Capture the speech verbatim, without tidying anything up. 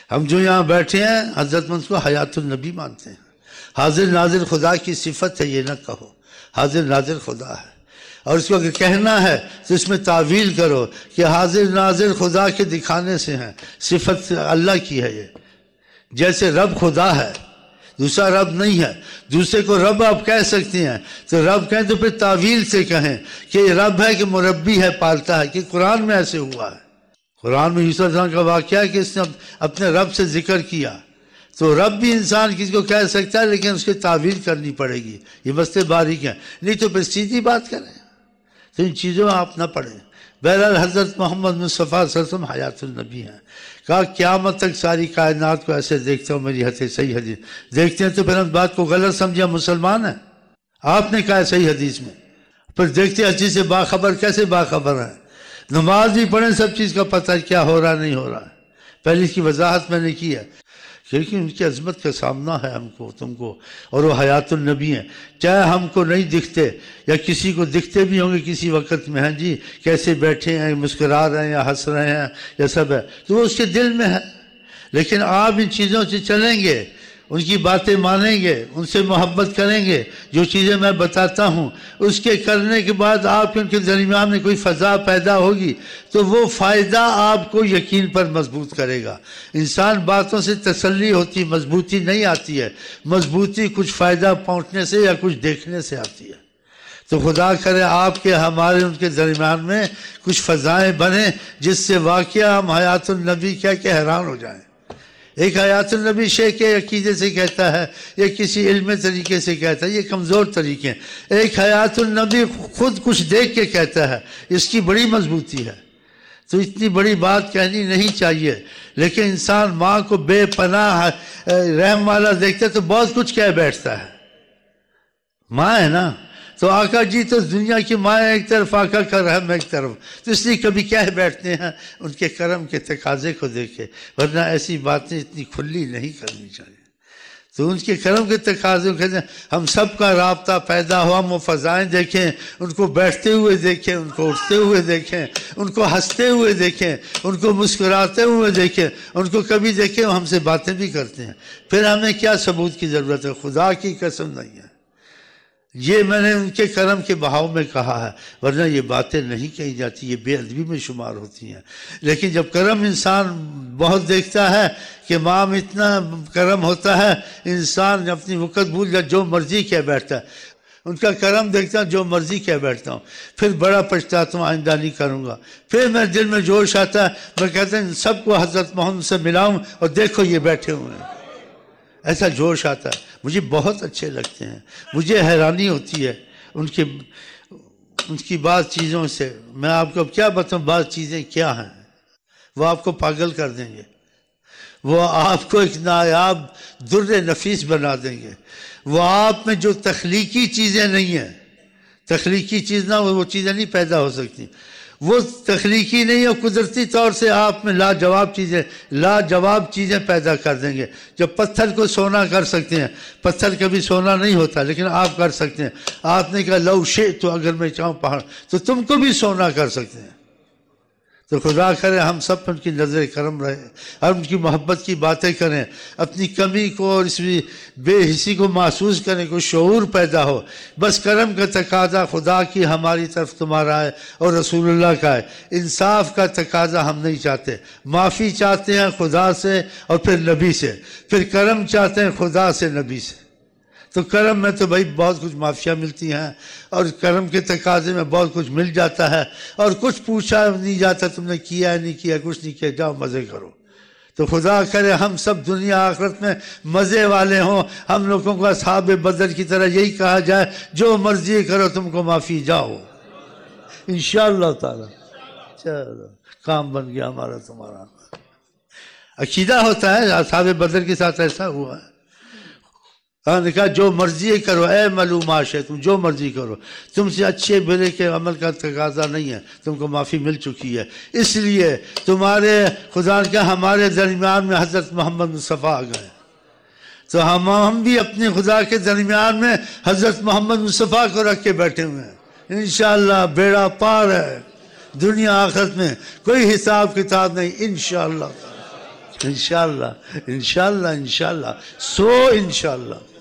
ہم جو یہاں بیٹھے ہیں حضرت مند کو حیات النبی مانتے ہیں. حاضر ناظر خدا کی صفت ہے، یہ نہ کہو حاضر ناظر خدا ہے. اور اس کو اگر کہنا ہے تو اس میں تعویل کرو کہ حاضر ناظر خدا کے دکھانے سے ہیں، صفت اللہ کی ہے. یہ جیسے رب خدا ہے، دوسرا رب نہیں ہے. دوسرے کو رب آپ کہہ سکتے ہیں تو رب کہیں تو پھر تعویل سے کہیں کہ یہ رب ہے کہ مربی ہے، پالتا ہے. کہ قرآن میں ایسے ہوا ہے. قرآن میں یوسف علیہ السلام کا واقعہ ہے کہ اس نے اپنے رب سے ذکر کیا. تو رب بھی انسان کسی کو کہہ سکتا ہے لیکن اس کی تعویل کرنی پڑے گی. یہ مسئلے باریک ہیں، نہیں تو پھر سیدھی بات کریں. تو ان چیزوں میں آپ نہ پڑھیں. بہرحال حضرت محمد مصطفیٰ صلی اللہ علیہ وسلم حیات النبی ہیں. کہا قیامت تک ساری کائنات کو ایسے دیکھتا ہوں، میری حدیث صحیح حدیث دیکھتے ہیں تو پھر ہم بات کو غلط سمجھا مسلمان ہیں. آپ نے کہا صحیح حدیث میں، پھر دیکھتے حدیث سے باخبر کیسے باخبر ہیں. نماز بھی پڑھیں، سب چیز کا پتہ کیا ہو رہا نہیں ہو رہا ہے. پہلے اس کی وضاحت میں نے کی ہے کیونکہ ان کی عظمت کا سامنا ہے ہم کو تم کو، اور وہ حیات النبی ہیں. چاہے ہم کو نہیں دکھتے یا کسی کو دکھتے بھی ہوں گے کسی وقت میں، ہیں جی کیسے بیٹھے ہیں، مسکرا رہے ہیں یا ہنس رہے ہیں یا سب ہے، تو وہ اس کے دل میں ہے. لیکن آپ ان چیزوں سے چلیں گے، ان کی باتیں مانیں گے، ان سے محبت کریں گے. جو چیزیں میں بتاتا ہوں اس کے کرنے کے بعد آپ کے ان کے درمیان میں کوئی فضا پیدا ہوگی تو وہ فائدہ آپ کو یقین پر مضبوط کرے گا. انسان باتوں سے تسلی ہوتی، مضبوطی نہیں آتی ہے. مضبوطی کچھ فائدہ پہنچنے سے یا کچھ دیکھنے سے آتی ہے. تو خدا کرے آپ کے ہمارے ان کے درمیان میں کچھ فضائیں بنیں جس سے واقعہ ہم حیات النبی کہہ کے حیران ہو جائیں. ایک حیات النبی شیخ کے عقیدے سے کہتا ہے یا کسی علم طریقے سے کہتا ہے، یہ کمزور طریقے ہیں. ایک حیات النبی خود کچھ دیکھ کے کہتا ہے، اس کی بڑی مضبوطی ہے. تو اتنی بڑی بات کہنی نہیں چاہیے، لیکن انسان ماں کو بے پناہ رحم والا دیکھتا ہے تو بہت کچھ کہہ بیٹھتا ہے. ماں ہے نا، تو آقا جی تو دنیا کی ماں ایک طرف، آقا کا رحم ایک طرف، تو اس لیے کبھی کہہ بیٹھتے ہیں ان کے کرم کے تقاضے کو دیکھے، ورنہ ایسی باتیں اتنی کھلی نہیں کرنی چاہیے. تو ان کے کرم کے تقاضے کو کہتے ہیں ہم سب کا رابطہ پیدا ہوا، ہم وہ فضائیں دیکھیں، ان کو بیٹھتے ہوئے دیکھیں، ان کو اٹھتے ہوئے دیکھیں، ان کو ہنستے ہوئے دیکھیں، ان کو مسکراتے ہوئے دیکھیں، ان کو کبھی دیکھیں وہ ہم سے باتیں بھی کرتے ہیں. پھر ہمیں کیا ثبوت کی ضرورت ہے؟ خدا کی قسم نہیں ہے. یہ میں نے ان کے کرم کے بہاؤ میں کہا ہے، ورنہ یہ باتیں نہیں کہی جاتی، یہ بے ادبی میں شمار ہوتی ہیں. لیکن جب کرم انسان بہت دیکھتا ہے کہ ماں میں اتنا کرم ہوتا ہے، انسان اپنی وقت بھول جائے، جو مرضی کہہ بیٹھتا ہے. ان کا کرم دیکھتا ہوں، جو مرضی کہہ بیٹھتا ہوں، پھر بڑا پچھتاتا ہوں، آئندہ نہیں کروں گا. پھر میرے دل میں جوش آتا ہے، میں کہتا ہوں سب کو حضرت محمد سے ملاؤں اور دیکھو یہ بیٹھے ہوئے ہیں. ایسا جوش آتا ہے، مجھے بہت اچھے لگتے ہیں. مجھے حیرانی ہوتی ہے ان کے ان کی بعض چیزوں سے. میں آپ کو اب کیا بتاؤں بعض چیزیں کیا ہیں، وہ آپ کو پاگل کر دیں گے، وہ آپ کو ایک نایاب در نفیس بنا دیں گے. وہ آپ میں جو تخلیقی چیزیں نہیں ہیں، تخلیقی چیز نہ وہ چیزیں نہیں پیدا ہو سکتی، وہ تخلیقی نہیں ہے، قدرتی طور سے آپ میں لاجواب چیزیں لاجواب چیزیں پیدا کر دیں گے. جب پتھر کو سونا کر سکتے ہیں، پتھر کبھی سونا نہیں ہوتا لیکن آپ کر سکتے ہیں. آپ نے کہا لو شئت، تو اگر میں چاہوں پہاڑ تو تم کو بھی سونا کر سکتے ہیں. تو خدا کرے ہم سب پر ان کی نظر کرم رہے اور ان کی محبت کی باتیں کریں، اپنی کمی کو اور اس بے حسی کو محسوس کریں، کوئی شعور پیدا ہو. بس کرم کا تقاضا خدا کی ہماری طرف تمہارا ہے اور رسول اللہ کا ہے. انصاف کا تقاضا ہم نہیں چاہتے، معافی چاہتے ہیں خدا سے اور پھر نبی سے، پھر کرم چاہتے ہیں خدا سے نبی سے. تو کرم میں تو بھائی بہت کچھ معافیاں ملتی ہیں اور کرم کے تقاضے میں بہت کچھ مل جاتا ہے، اور کچھ پوچھا نہیں جاتا تم نے کیا ہے نہیں کیا، کچھ نہیں کیا، جاؤ مزے کرو. تو خدا کرے ہم سب دنیا آخرت میں مزے والے ہوں. ہم لوگوں کو اصحاب بدر کی طرح یہی کہا جائے جو مرضی کرو تم کو معافی، جاؤ انشاءاللہ تعالی. چلو کام بن گیا ہمارا تمہارا. عقیدہ ہوتا ہے اصحاب بدر کے ساتھ ایسا ہوا ہے. ہاں نے کہا جو مرضی کرو، اے ملوماش ہے تم جو مرضی کرو، تم سے اچھے برے کے عمل کا تقاضا نہیں ہے، تم کو معافی مل چکی ہے. اس لیے تمہارے خدا کا ہمارے درمیان میں حضرت محمد مصطفیٰ آ گئے، تو ہم ہم بھی اپنے خدا کے درمیان میں حضرت محمد مصطفیٰ کو رکھ کے بیٹھے ہوئے ہیں. انشاءاللہ بیڑا پار ہے، دنیا آخرت میں کوئی حساب کتاب نہیں انشاءاللہ. انشاءاللہ انشاءاللہ انشاءاللہ سو انشاءاللہ